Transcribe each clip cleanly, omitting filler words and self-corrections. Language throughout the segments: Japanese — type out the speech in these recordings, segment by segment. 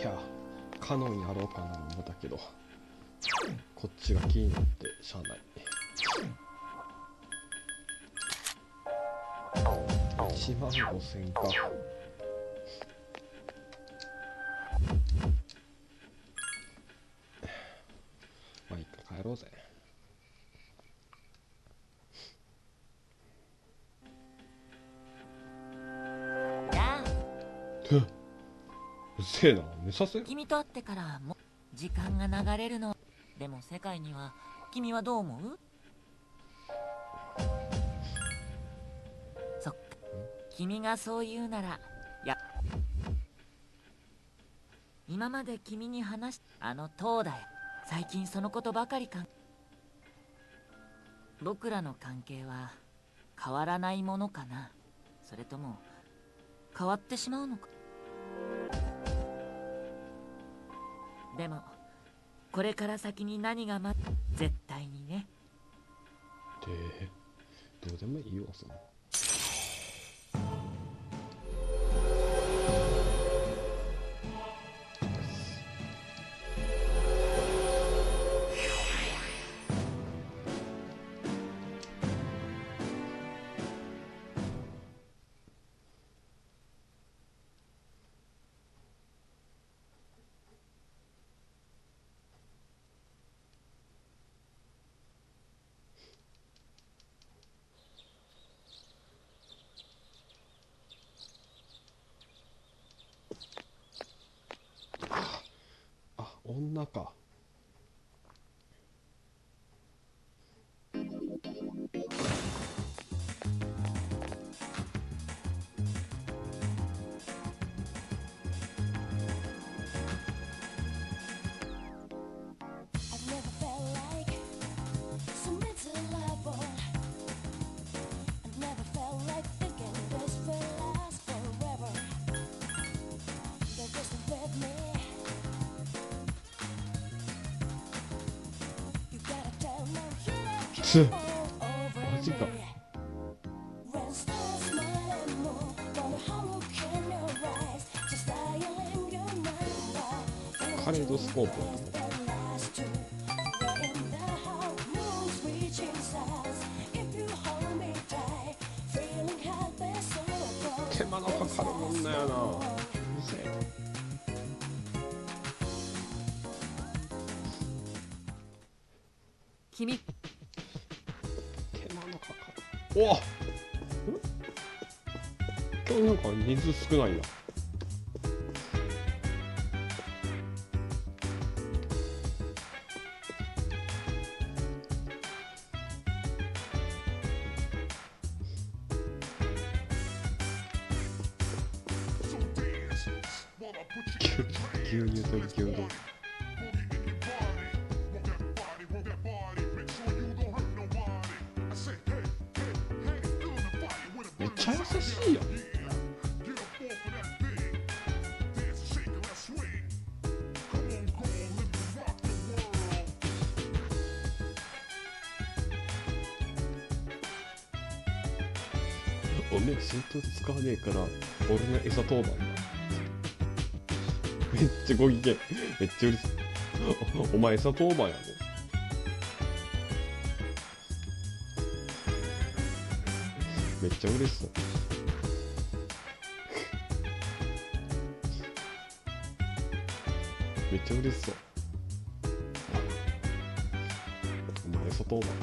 いやカノンやろうかなと思ったけど、こっちが気になってしゃあない。15000か。まあいいか、帰ろうぜ。うっせえな、寝させ。 君と会ってからも時間が流れるの。でも世界には君はどう思う？そっか、君がそう言うなら、今まで君に話し塔だよ。最近そのことばかり僕らの関係は変わらないものかな、それとも変わってしまうのか。でもこれから先に何が絶対にね。 どうでもいいよその。あ、女か。マジか。カレードスコープやった。手間のかかるもんだよな。うるせえ。 君、 手間のかかる。おっ、今日なんか人数少ないな。牛乳と牛丼。めっちゃ優しいやん。おめえ浸透使わねえから俺の餌当番だ。めっちゃご機嫌。めっちゃうるさい。お前餌当番やろ。めっちゃ嬉しそう。めっちゃ嬉しそう。お前餌当番。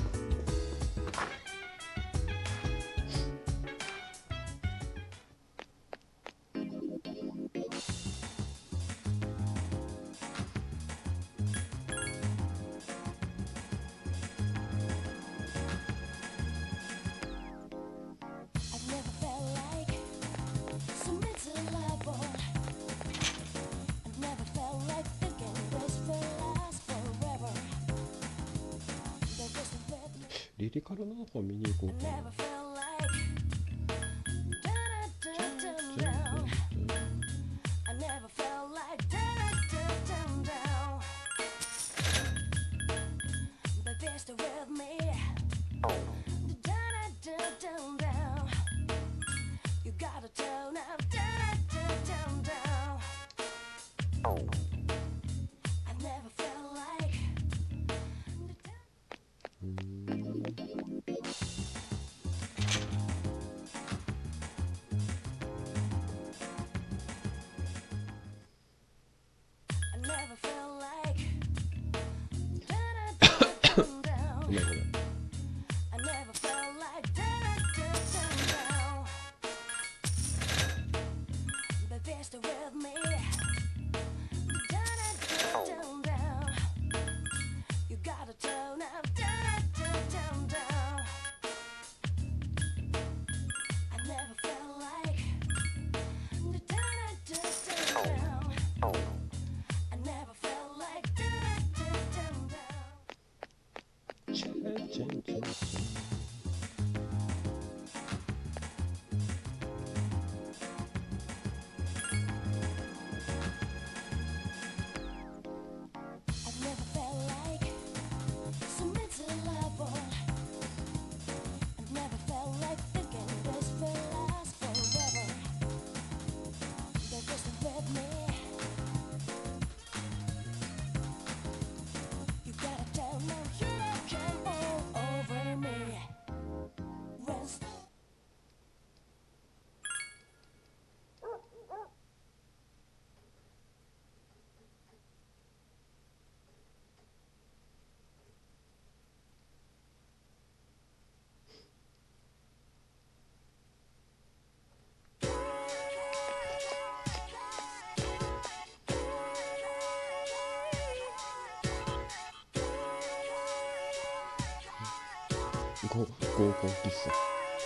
リリカルナーファ見に行こうかな。You gotta turn up, down, down, down, down. チェンチェンチェンチェン。合コン喫茶。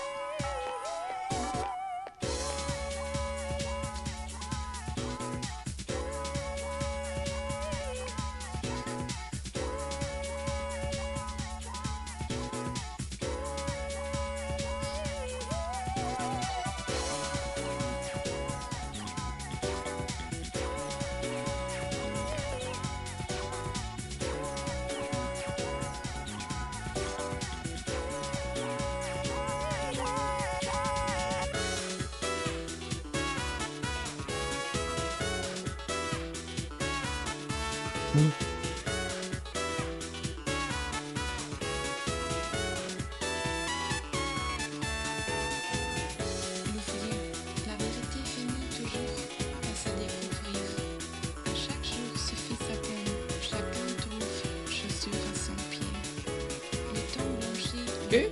え、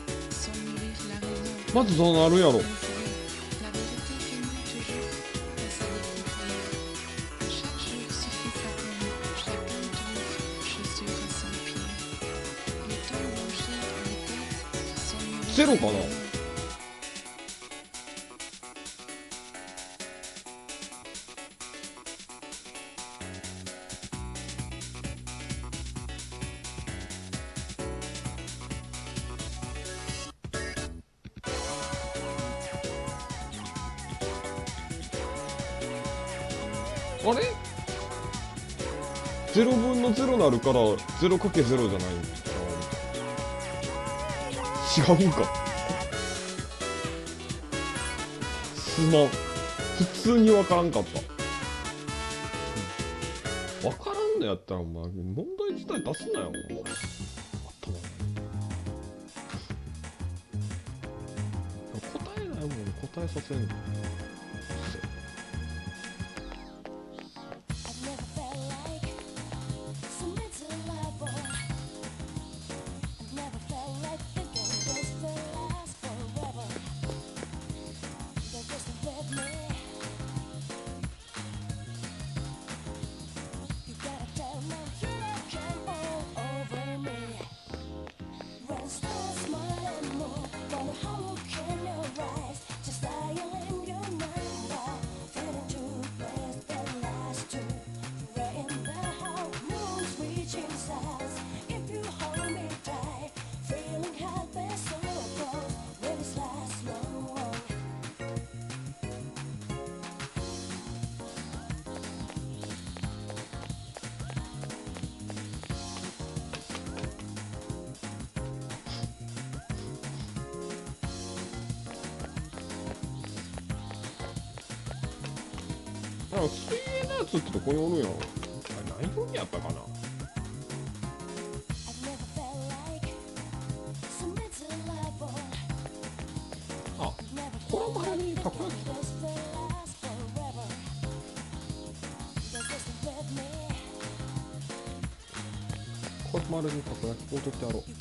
まずどうなるやろ。ゼロかな。あれ ?0 分の0なるから 0×0 じゃないんか。違うんか。すまん。普通にわからんかった。わからんのやったらお前問題自体出すなよ。頭答えないもん答えさせんの。水泳のやつってどこにおるんやろ。あれ何分やったかな。あ、これ前にたこ焼き。これ丸にたこ焼き置いとってやろう。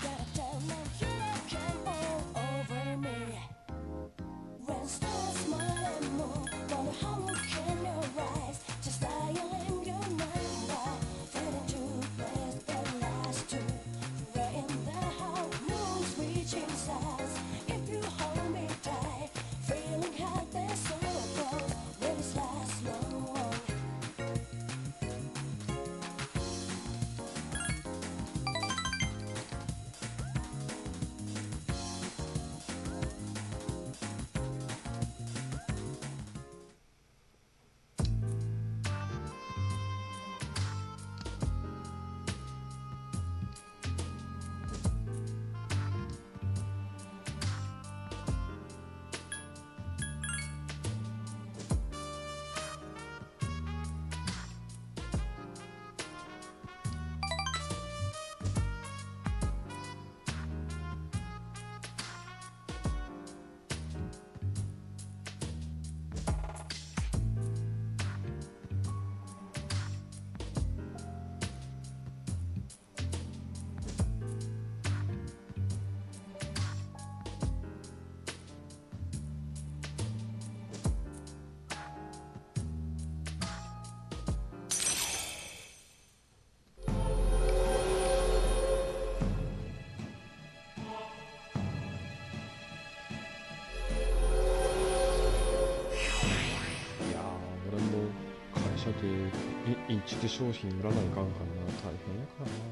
社でインチキ商品売らないかんかんな。大変やからな。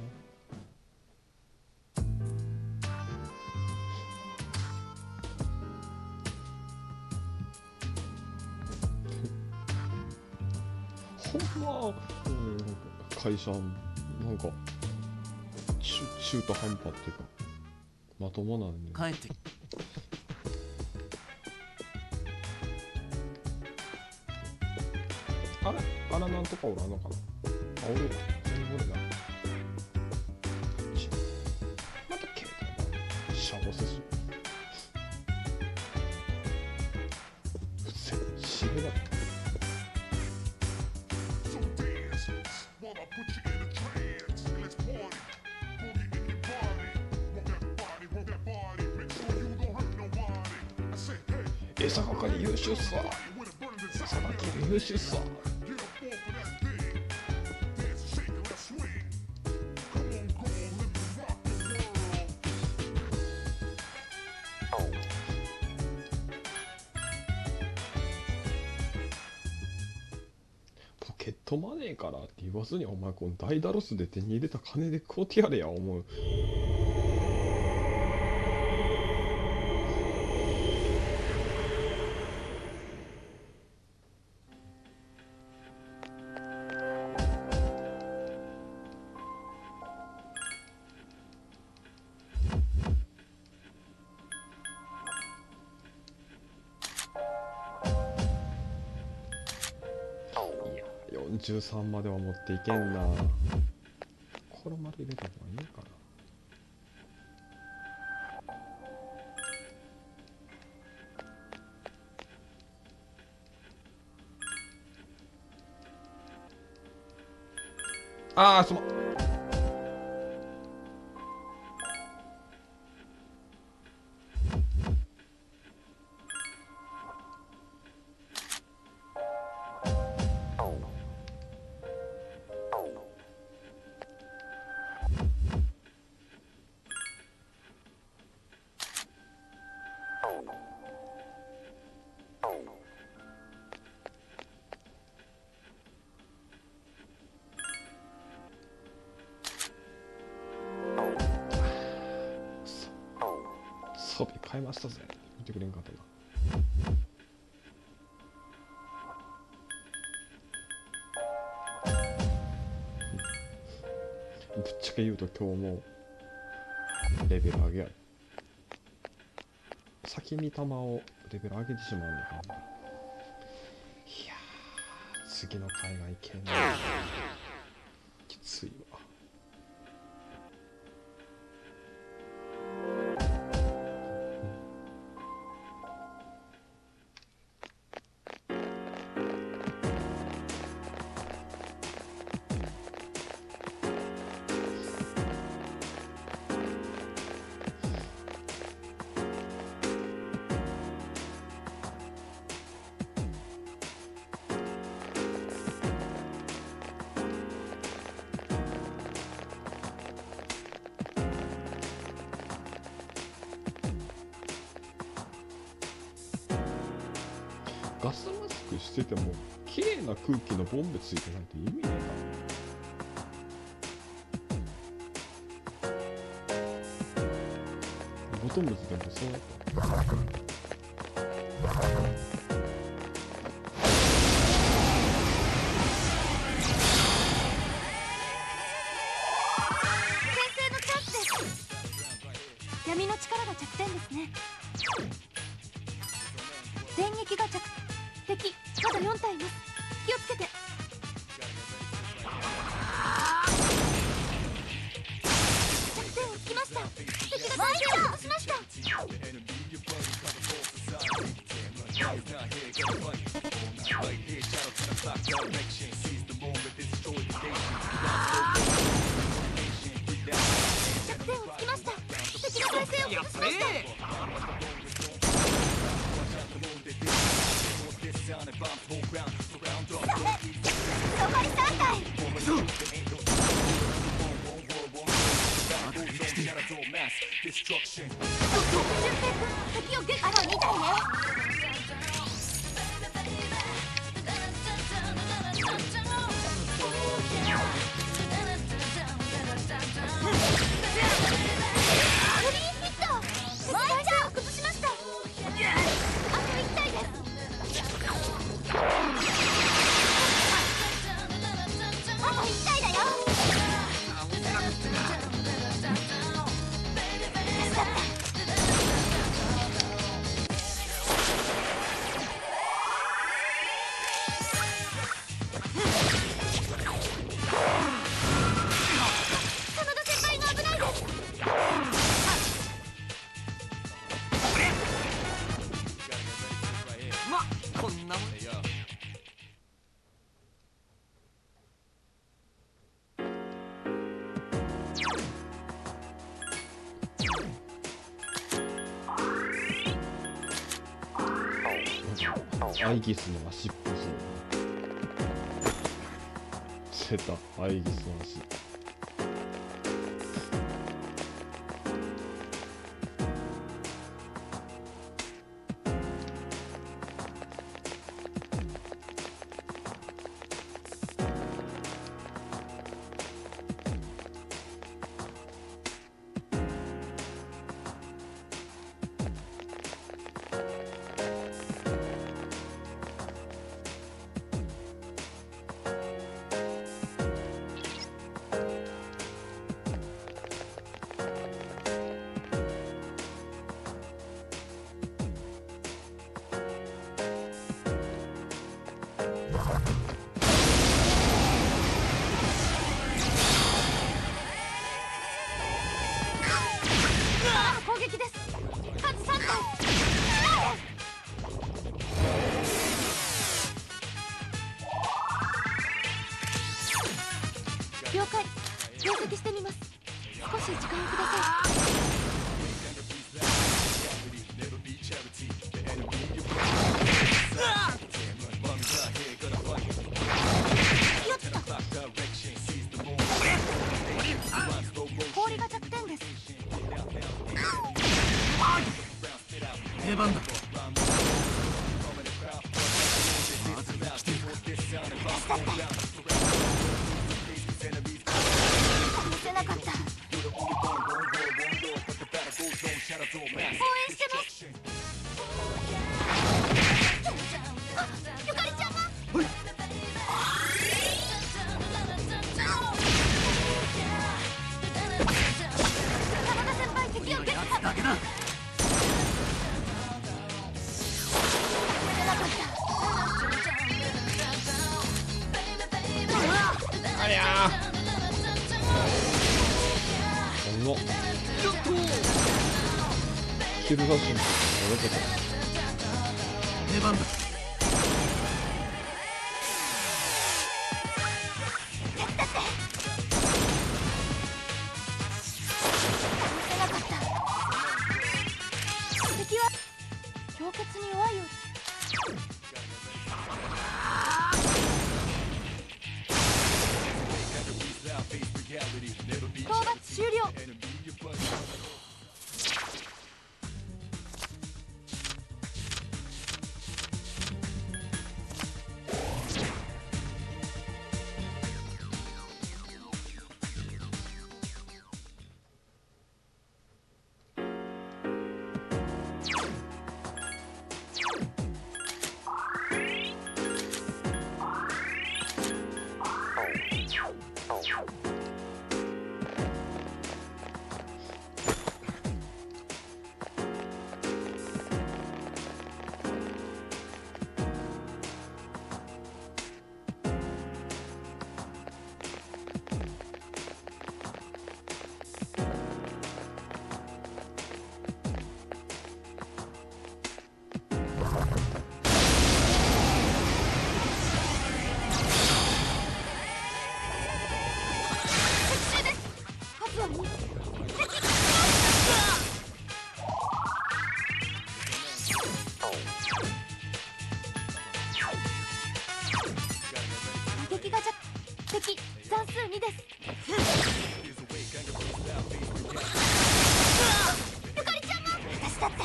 ほんま、会社なんか中途半端っていうかまともなんね。 帰ってあらなんとかおらんのかな。あ、おるわ。全部おるな。また携帯だ。シャボセス。うっせえ、しびれだ。餌係優秀っすわ。餌係優秀っすわ。ポケットマネーからって言わずに、お前このダイダロスで手に入れた金で買うてやれや思う。43までは持っていけんな。これまで入れた方がいいかな。ああ、すまん。装備変えましたぜ。見てくれんかったな。ぶっちゃけ言うと今日もレベル上げやる。先に弾をレベル上げてしまうのかな。いやー、次の海外系のきついわ。ガスマスクしてても綺麗な空気のボンベついてないと意味ないから。ボトムズでもそうだった。 闇の力が弱点ですね。電撃が弱敵まだ4体います。気をつけて。弱点をつきました。敵が体勢を落としました。弱点をつきました。敵の体勢を崩しました。残り3体。敵をゲット。あと2体ね。 アイギスの足っぽそう。出た、アイギスの足。 攻撃です。数3体。了解。分析してみます。少し時間をください。よっと。氷が弱点です。 定番だ。 見せなかった。応援してます。あ、ゆかりちゃんが。山田先輩、敵を撃破。 だけだ。 ありゃー。このキル写真どれこれ。 定番だ。 見せなかった。敵は氷結に弱いようです。討伐終了。敵残数2です。ゆかりちゃんも。私だって。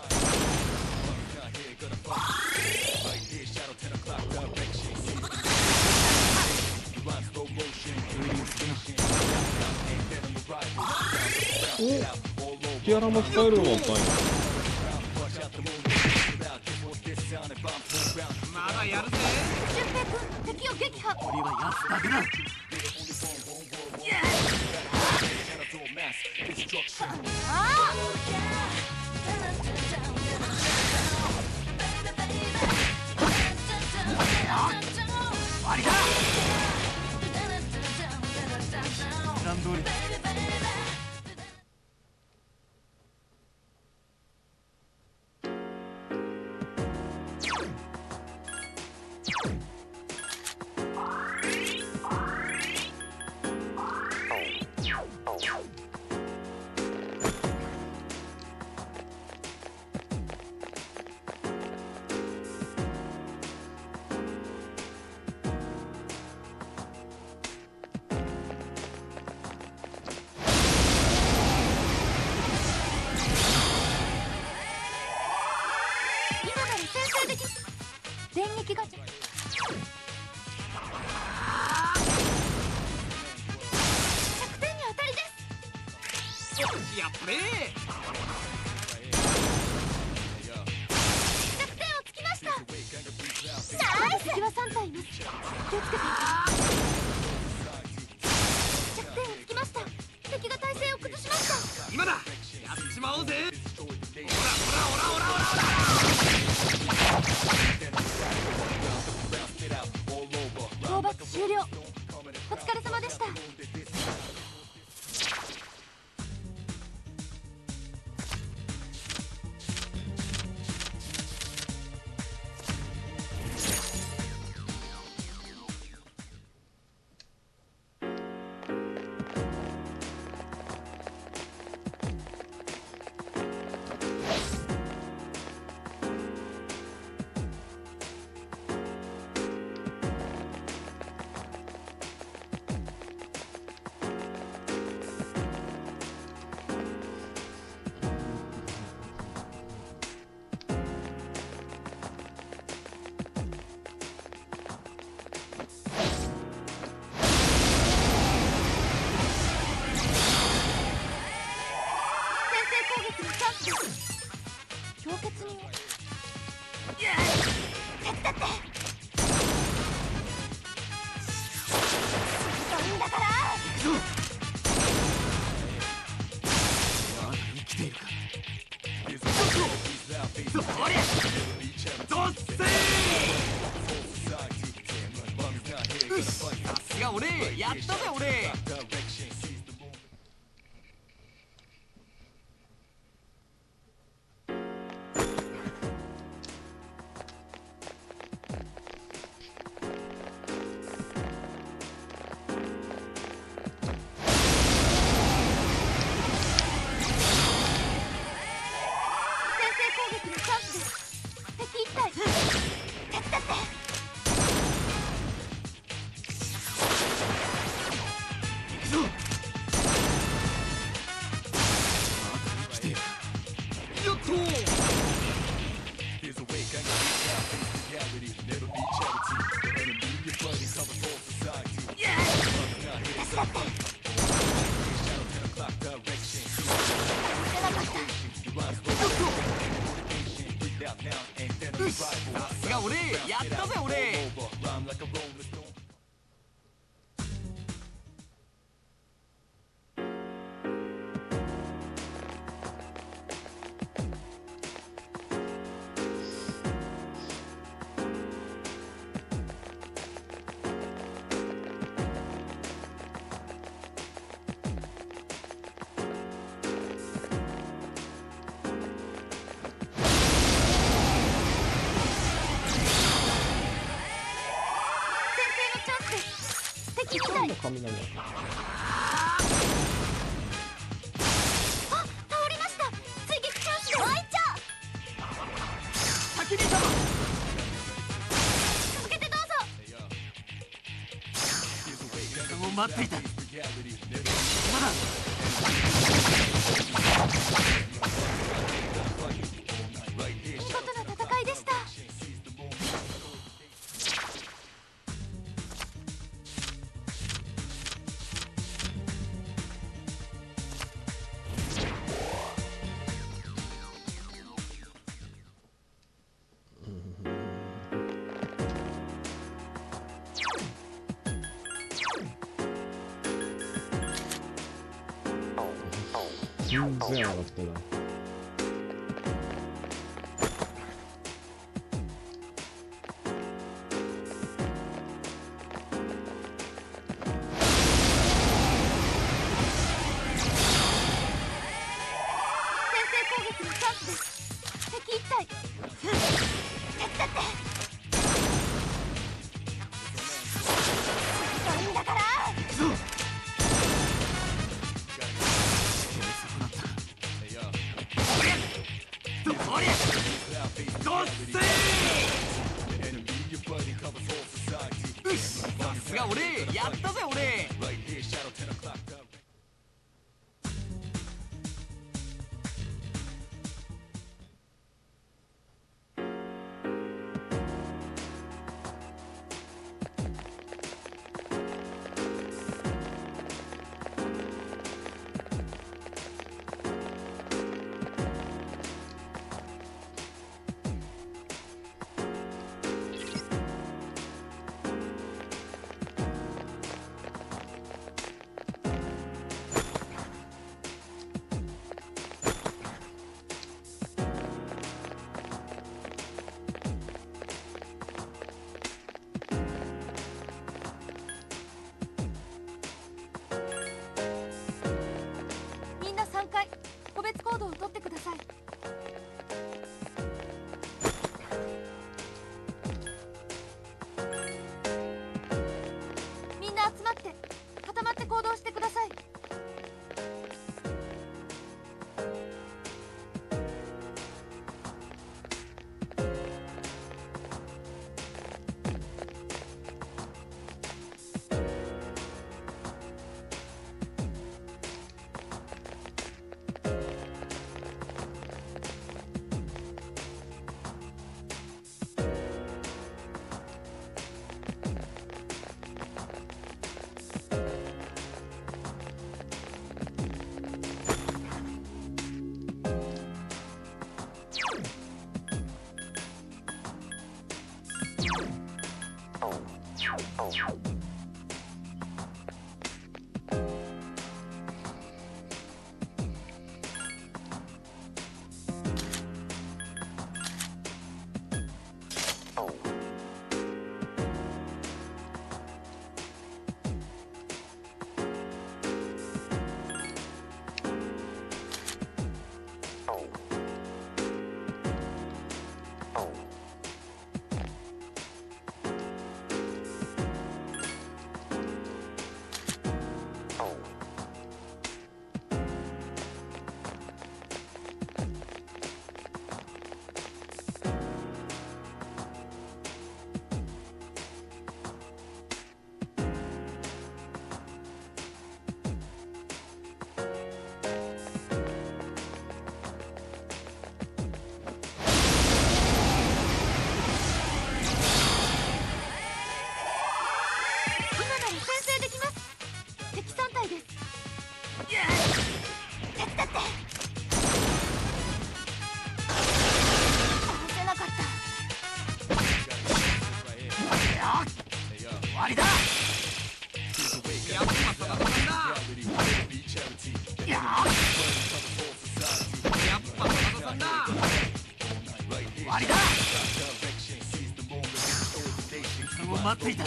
お、キアラも使えるようになったんや。 まだやるぜ。 俊平君、敵を撃破。 俺はやつだけだ。 あ終わりだ。普段通りだ。 敵が着点に当たりです。 やっぱり着点をつきました。ナイス。敵は3体います。気をつけて。着点をつきました。敵が体勢を崩しました。 今だ、やっちまおうぜ。オラ討伐終了。お疲れ様でした。氷結に手伝って。いいんだから。 まだ生きているか。そりゃどっせー。よし、さすが俺、やったぜ俺。さすが俺、やったぜ俺。 雷が。 あ、倒りました。追撃チャンスです。ワイチャ先に様。 続けてどうぞ。 時間を待っていた。まだ見事な戦いでした。 全然上がってない。 さすが俺、やったぜ俺。 って行動してください。 待っていた。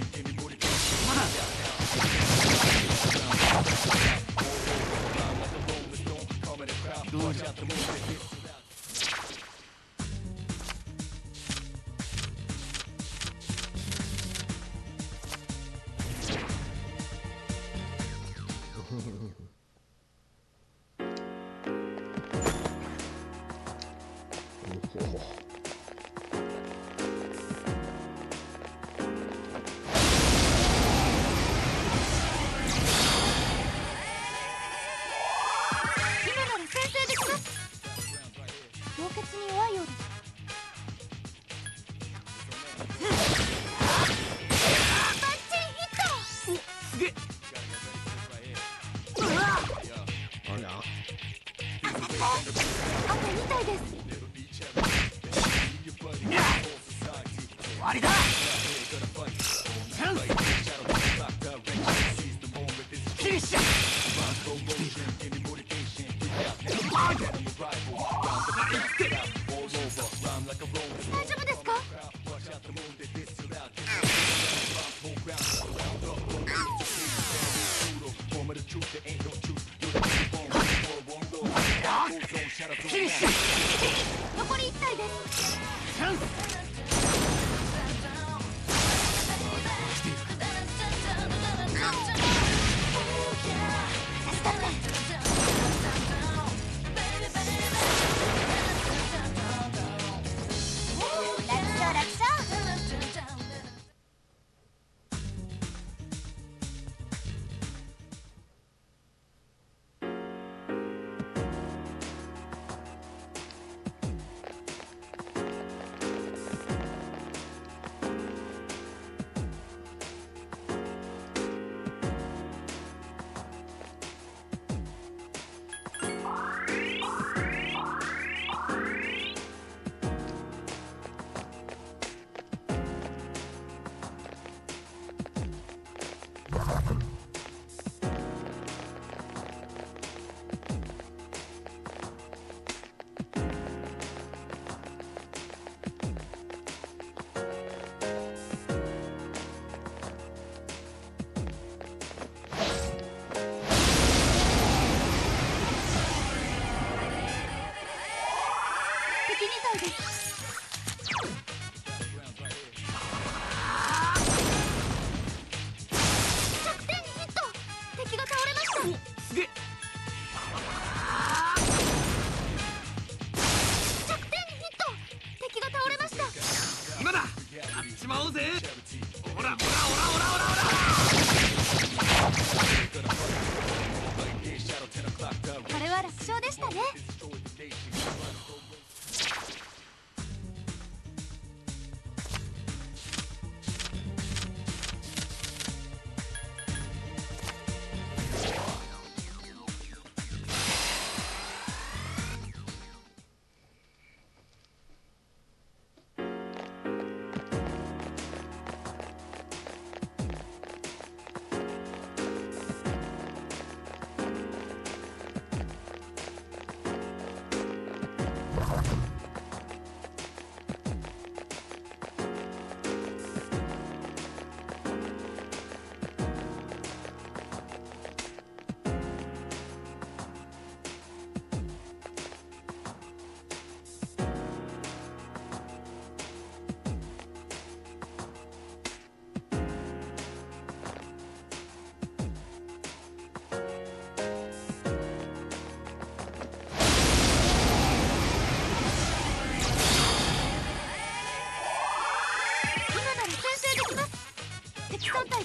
どうじゃ。 残り1体です。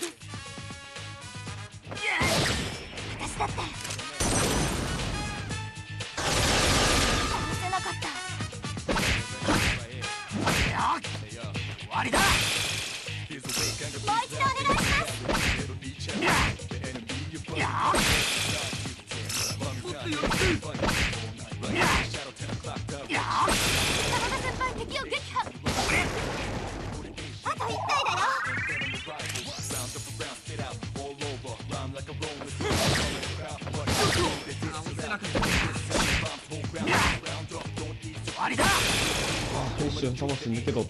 です。私だって倒せなかった。 終わりだ。 もう一度お願いします。真田先輩、敵を撃破。あと1体だよ。 終わりだ。 あ、一瞬魂抜け取った。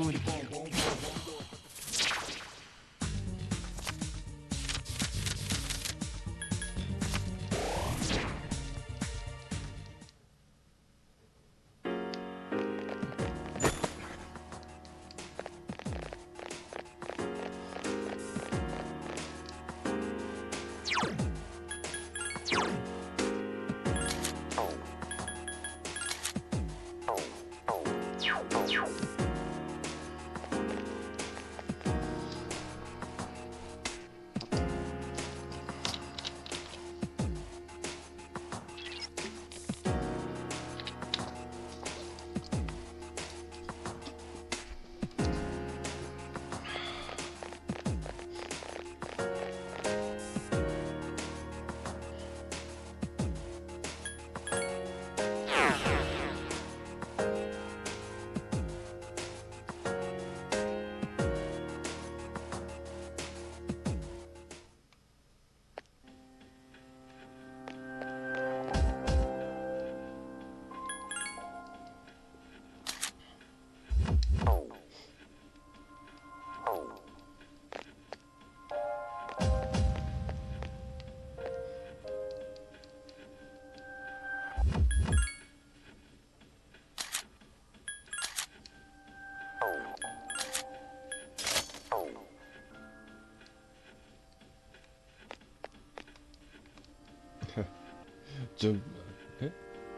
順え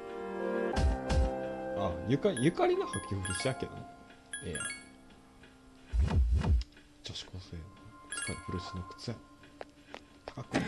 あ、ゆかりの履き古しやけどね。ええやん。女子高生の使い古しの靴や。高くない。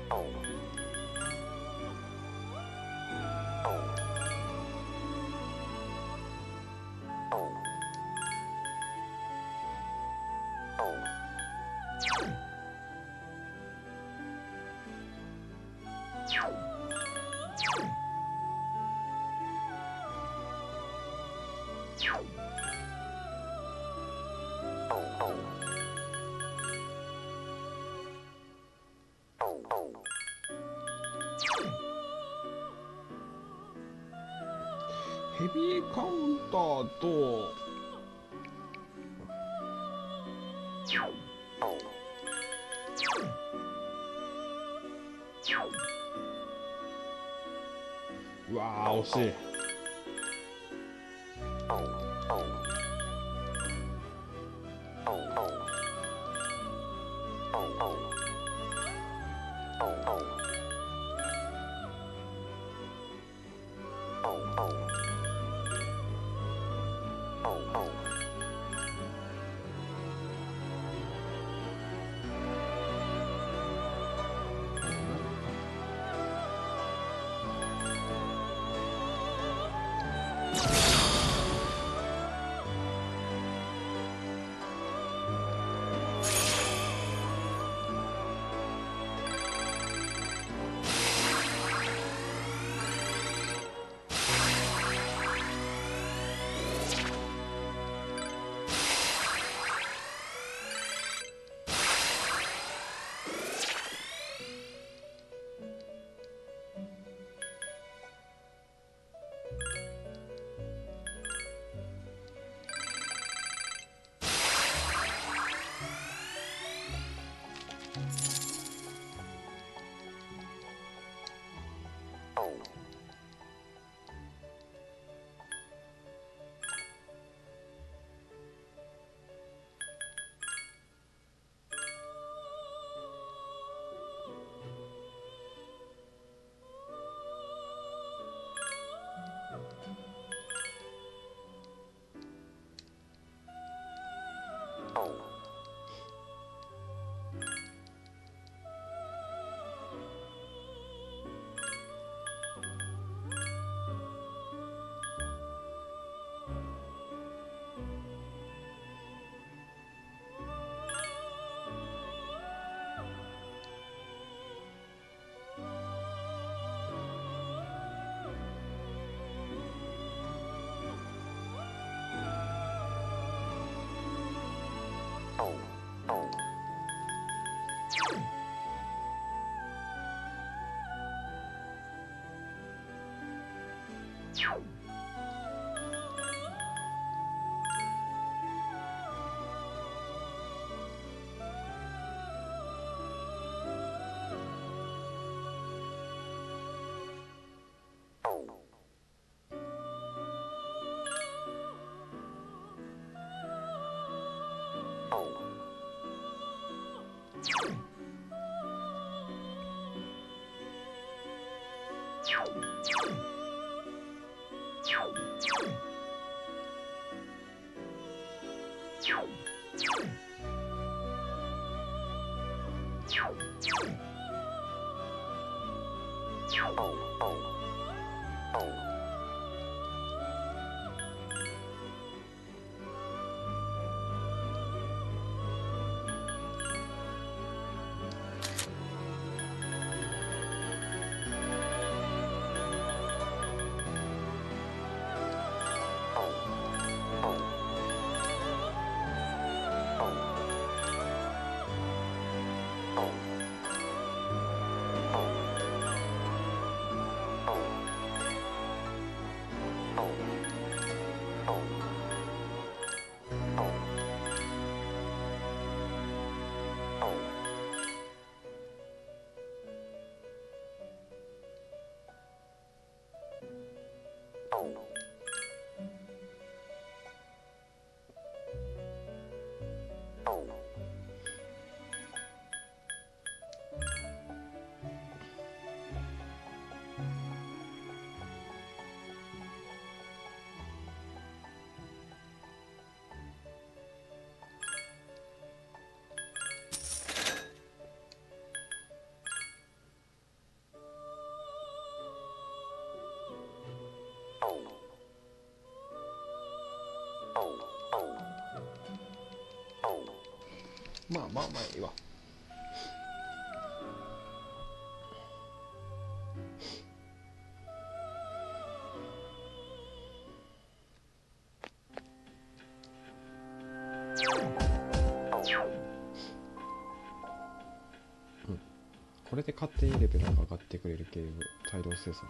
ヘビーカウンターとうわー惜しい。 まあまあまあいいわ。これで勝手にレベルが上がってくれるゲーム大量生産できる。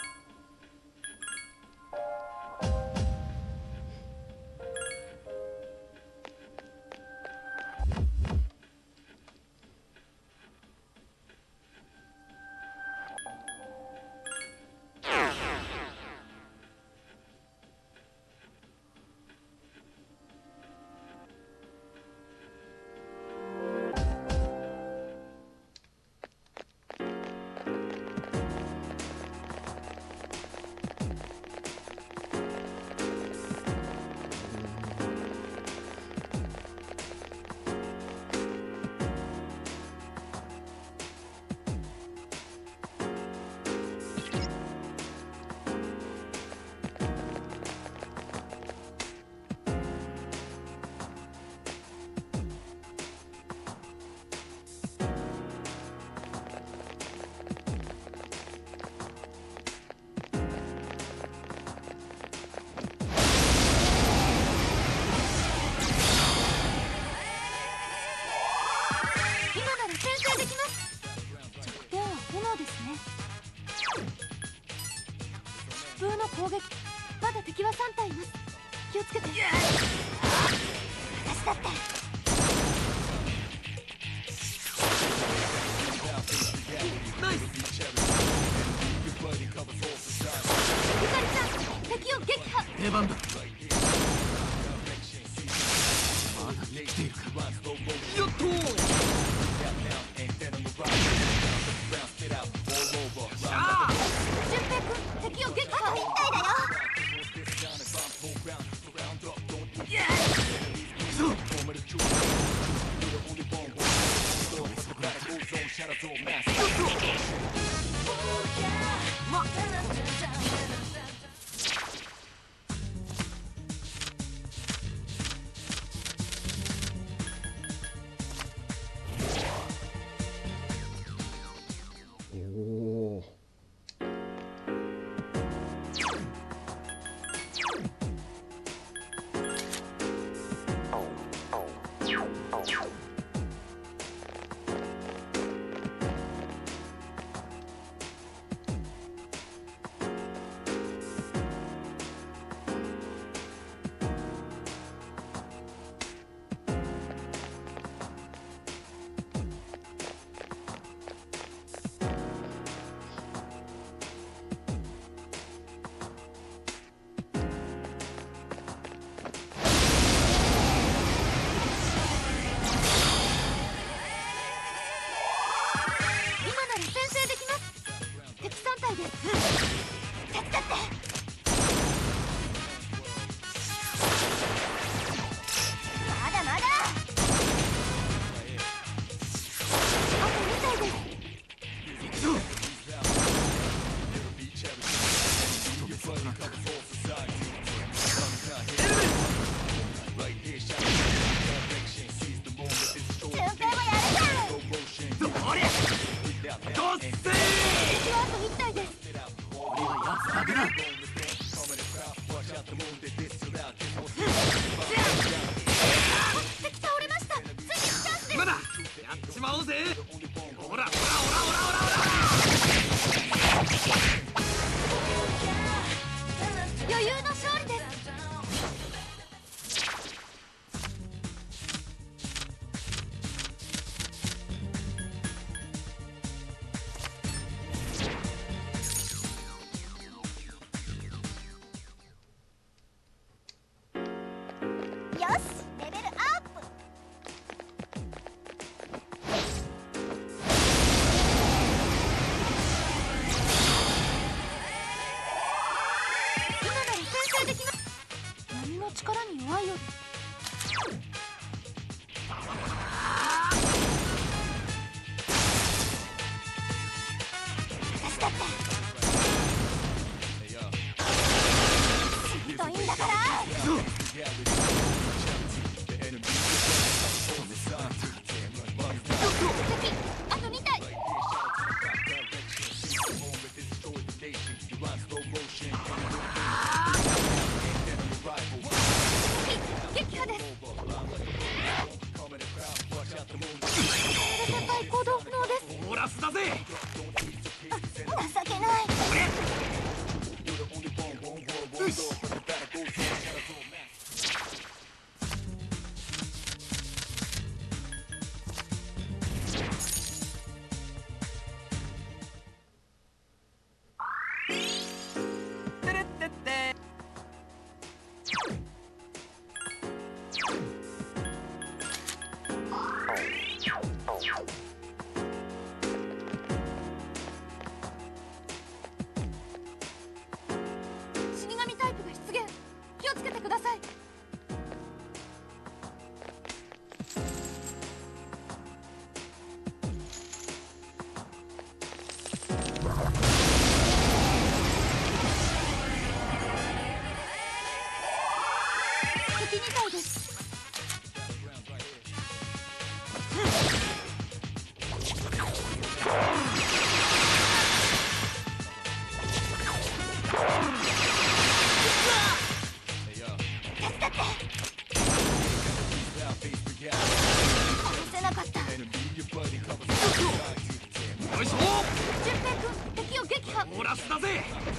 攻撃。まだ敵は3体います。気をつけて。私だって。 ナイス。 ゆかりちゃん、敵を撃破。 出番だ。まだ生きているか。よっとー。 順平君、敵を撃破。あと1体だよ。 おお。 余裕の勝利です。よし、レベルアップ。今なら先制できます。波の力に弱いようです。私だってしんどいんだから。 ボーラスだぜ。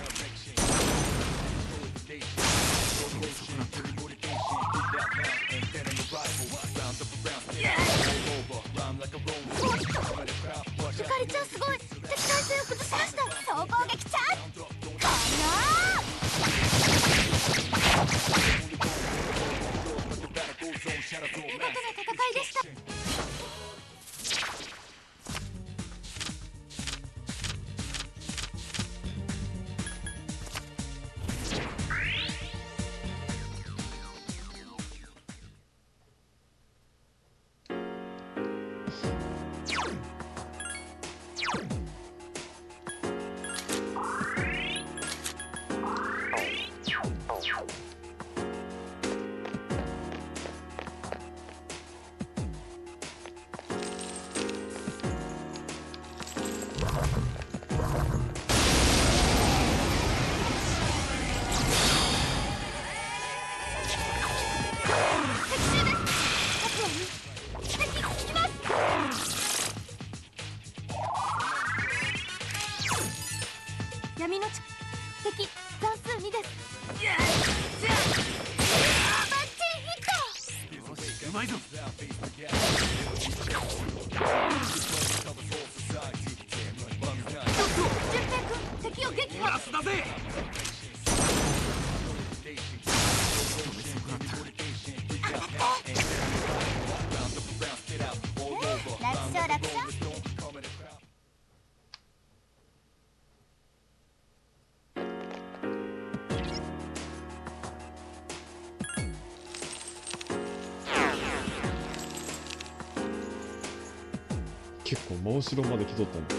ひかりちゃんすごい。敵体勢を崩しました。総攻撃チャンス。この見事な戦いでした。闇の敵残数2です。バッチリヒット。 うまいぞ。 順平君、敵を撃破。 ボーラスだぜ。 楽勝楽勝。 結構真後ろまで来とったんだ。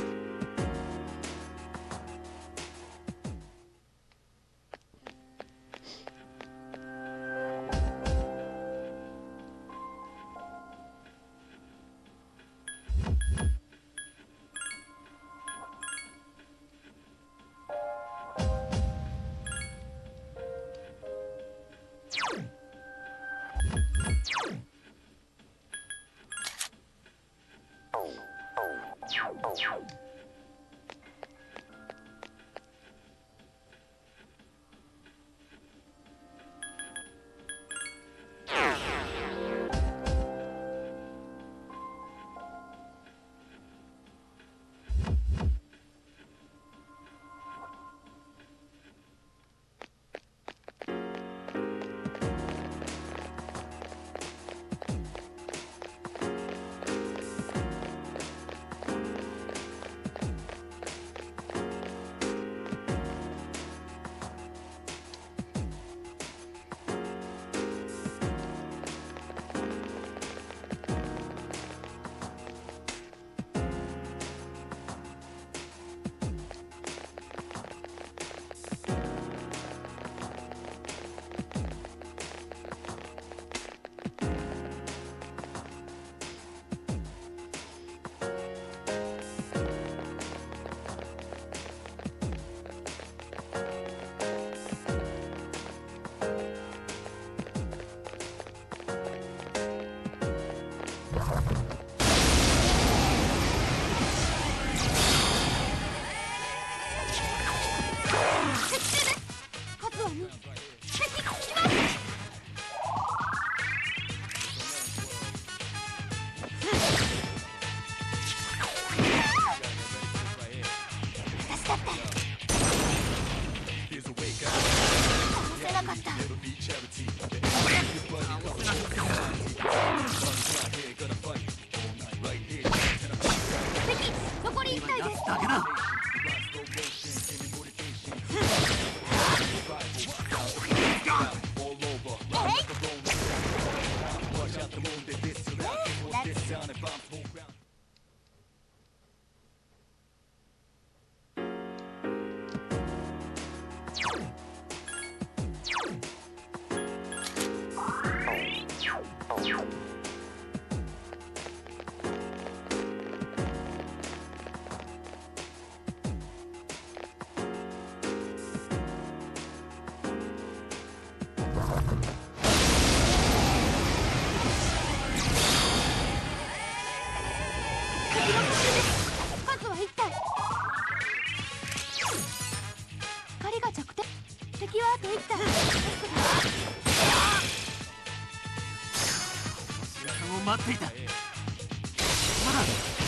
待っていた。まだ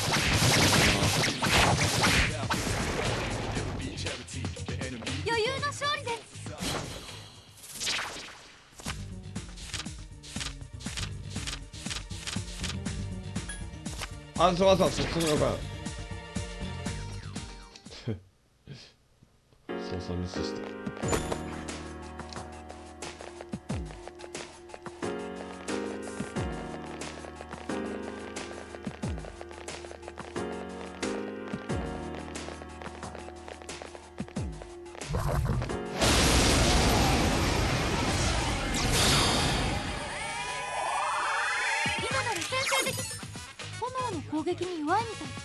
余裕の勝利です。 あ、そうそう、その横。そうミスした。 今なら先制でき。炎の攻撃に弱いみたい。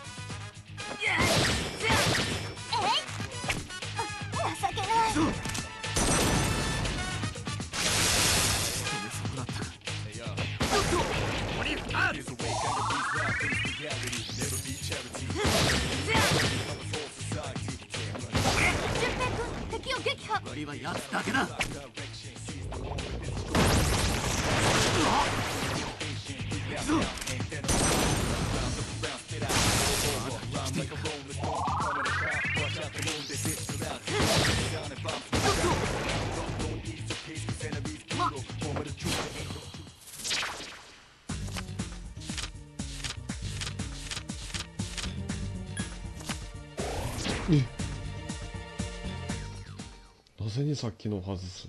情けない。順平君、敵を撃破。 悪いはやつだけだ。 なぜにさっきの外す。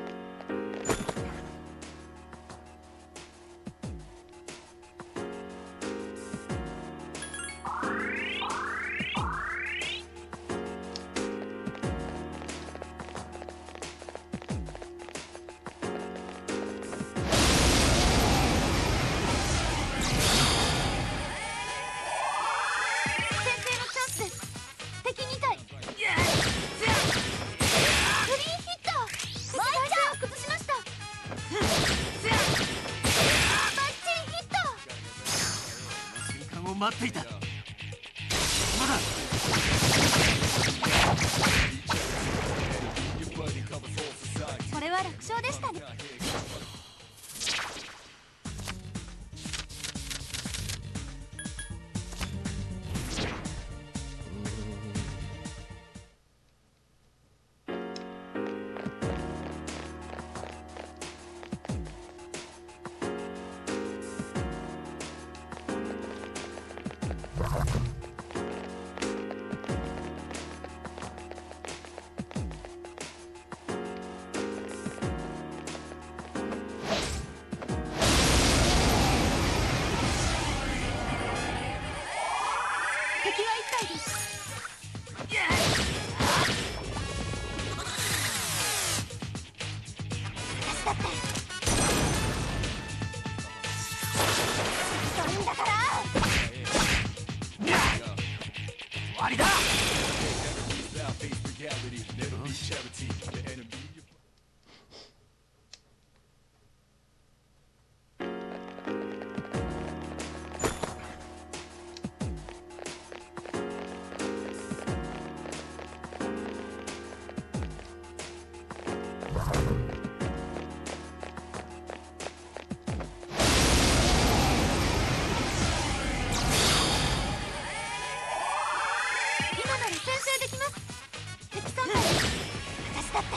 待っていた。まだこれは楽勝でしたね。敵は1体です。私だっていいんだから。 終わりだ。 今なら先制できます。敵3体です。私だって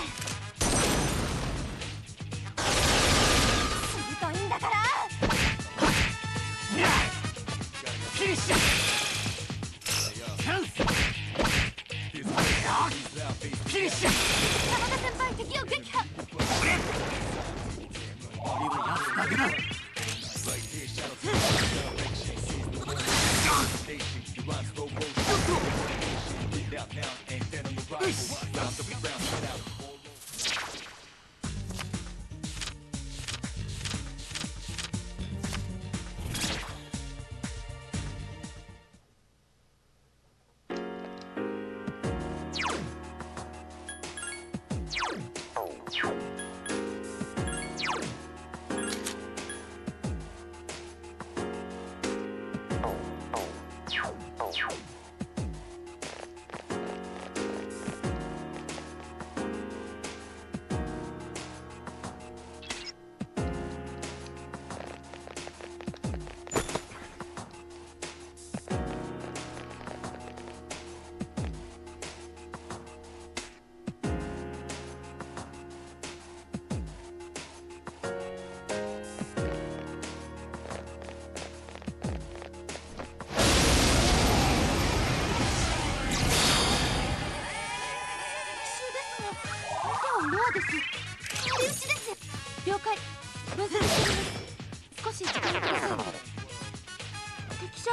死ぬといいんだから。 フィニッシュ。チャンス。フィニッシュ。 山田先輩、敵を撃破。 悪いはやつだけだ。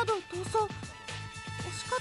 道逃走惜しかった。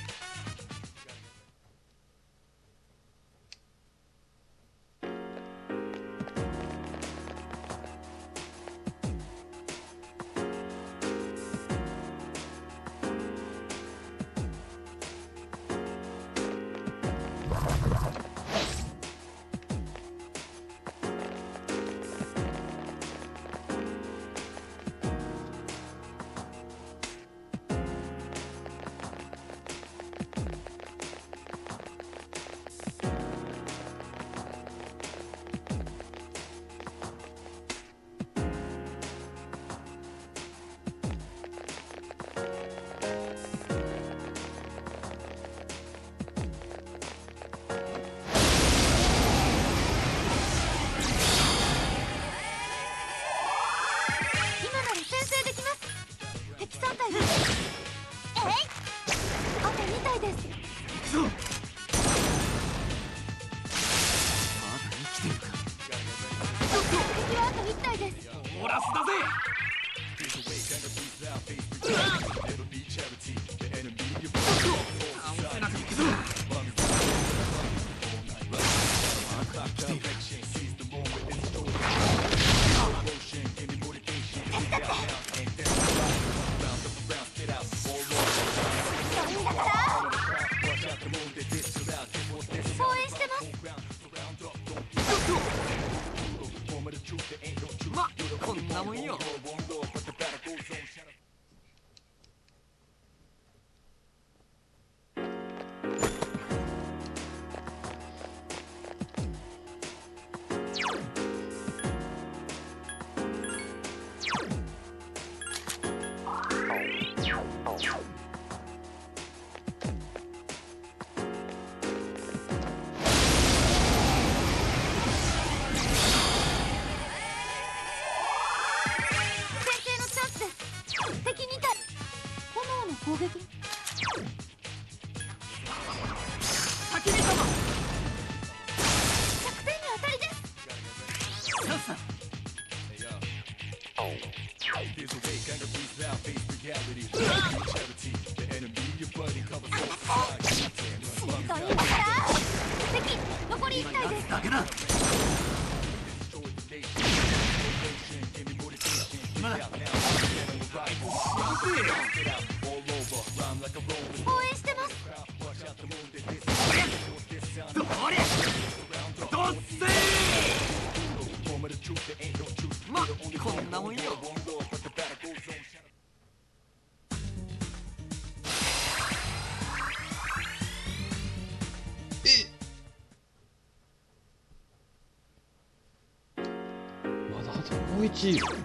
もう一。マ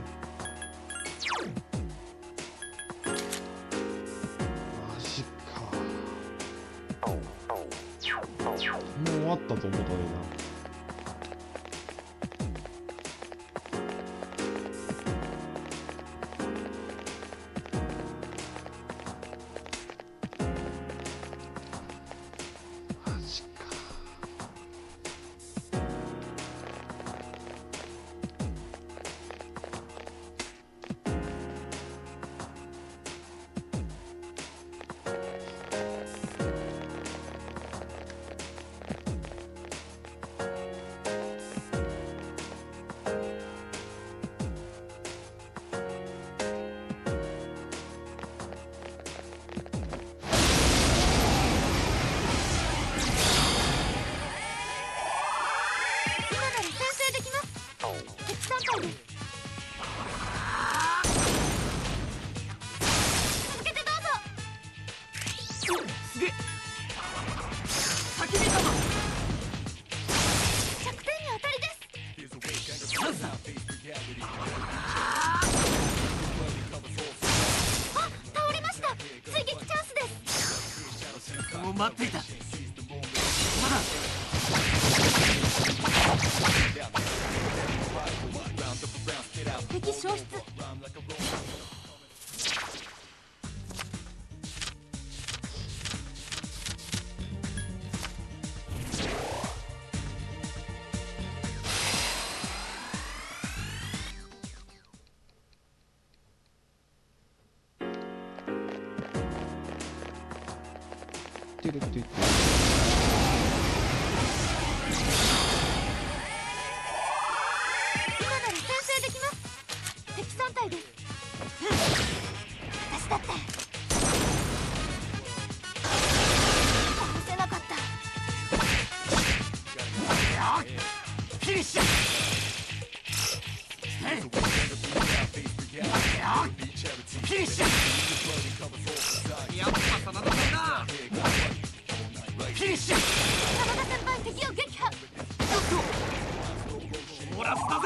ジか。もう終わったと思ったのにな。 待っていた。 敵消失。 ってるって言ってる。 今なら先制できます。敵3体です。私だって倒せなかった。 フィニッシャー。フィニッシャー。やっぱ真田さんだ。フィニッシャー。 真田先輩、敵を撃破。 オーラスだぜ。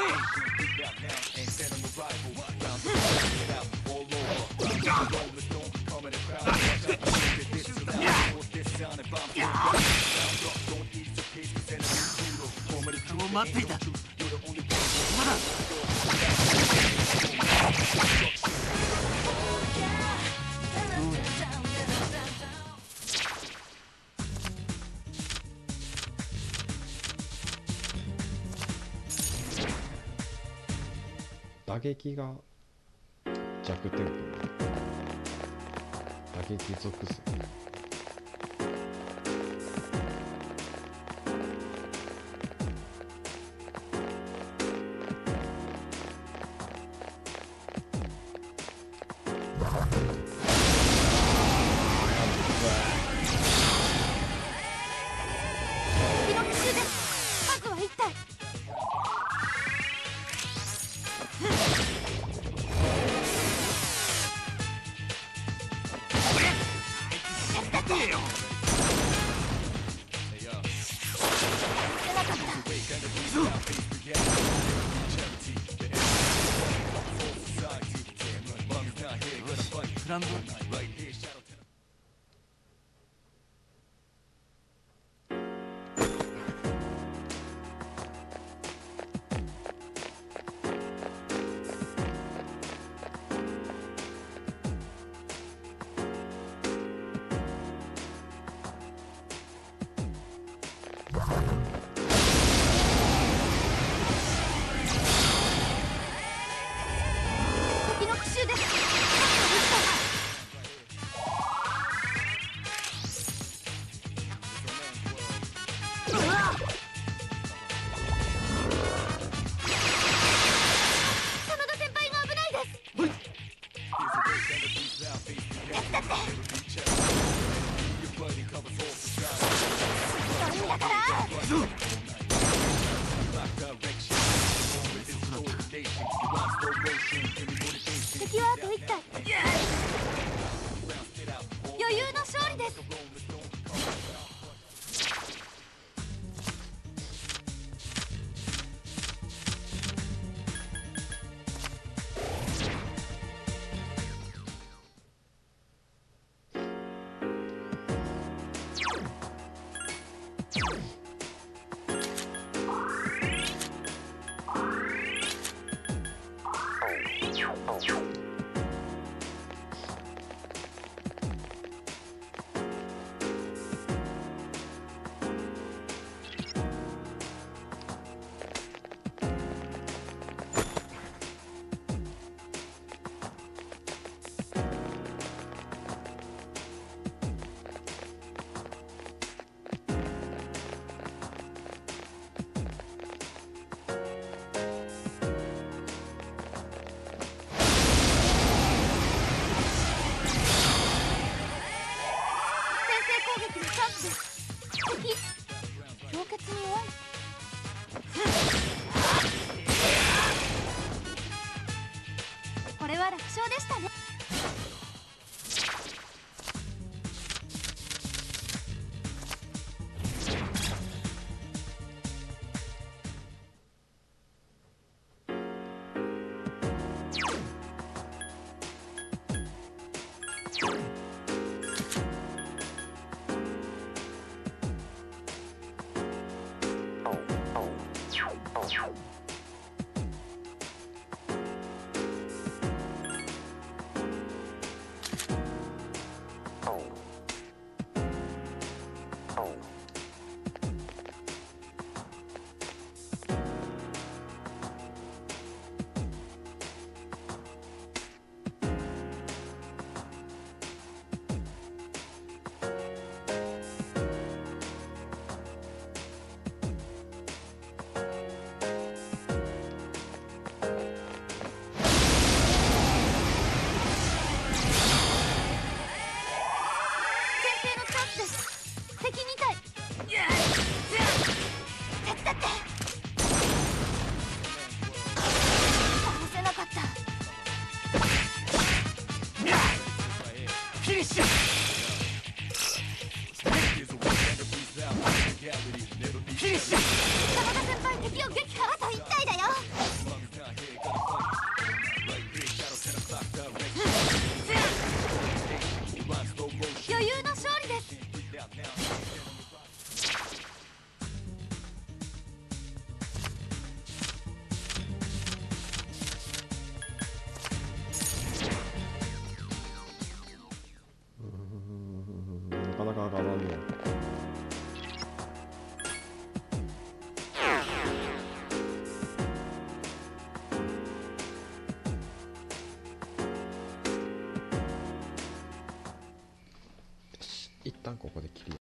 もう待っていた。まだ打撃が弱点。打撃属性。 敵の奇襲です。まずは1体。 だってよ。 出なかった。 フランド。 敵の奇襲です。うわっ、真田先輩が危ないです。なんだから敵はあと1体。余裕の勝利です。攻撃のチャンスです。敵氷結に弱い。これは楽勝でしたね。 リッシャー真田先輩敵を撃破。あと1体だよ。余裕の勝利です。 なかなか上がらんね。一旦ここで切り